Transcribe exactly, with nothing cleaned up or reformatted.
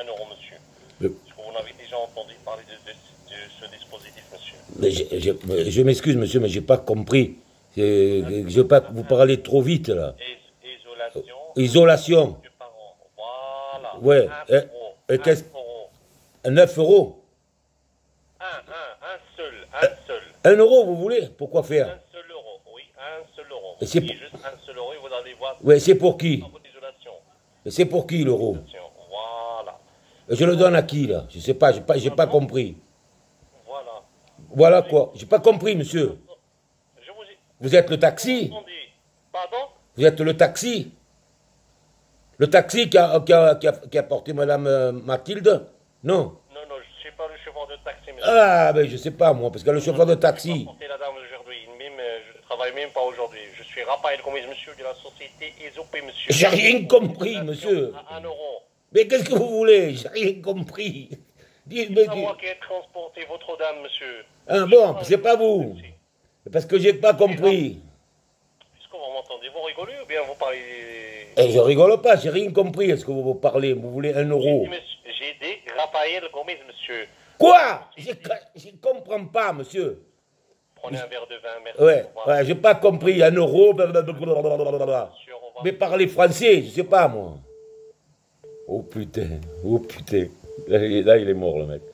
un euro, monsieur. Le... Est-ce que vous n'avez déjà entendu parler de, de, de ce dispositif, monsieur? Mais je, je, je m'excuse, monsieur, mais j'ai pas compris. Je, je pas, vous parlez trop vite, là. Isolation. Isolation. Voilà. Ouais. Un Et, euro. et qu'est-ce euro. neuf euros. Un, un, un seul, un seul. Un euro, vous voulez? Pourquoi faire? Un seul euro, oui, un seul euro. Et c'est pour... juste un seul euro et vous allez voir. Ouais, c'est pour qui? D'isolation. Et c'est pour qui l'euro? Voilà. Et je le donne à qui, là? Je sais pas, j'ai pas, j'ai pas compris. Voilà. Voilà quoi. J'ai pas compris, monsieur. Je vous ai... Vous êtes le taxi? Pardon? Vous êtes le taxi? Le taxi qui a, qui a, qui a, qui a porté madame euh, Mathilde? Non. Non, non, je ne suis pas le chauffeur de taxi, monsieur. Ah, ben je sais pas moi, parce que le chauffeur de taxi... Je ne pas porter la dame aujourd'hui, même, euh, je ne travaille même pas aujourd'hui. Je suis Raphaël Gomis, monsieur, de la société E S O P, monsieur. J'ai rien compris, monsieur. À un euro. Mais qu'est-ce que vous voulez? J'ai rien compris. C'est pas moi qui ai transporté votre dame, monsieur. Ah bon, c'est pas vous. Parce que j'ai pas compris. Est-ce que vous m'entendez? Vous rigolez ou bien vous parlez... Eh, je rigole pas, j'ai rien compris. Est-ce que vous vous parlez? Vous voulez un euro? J'ai dit Raphaël Gomis, monsieur. Quoi? Je ne comprends pas, monsieur. Prenez un verre de vin, merci. Ouais, ouais, j'ai pas compris. Un euro, mais parlez français, je sais pas moi. Oh putain, oh putain. Là, il est mort le mec.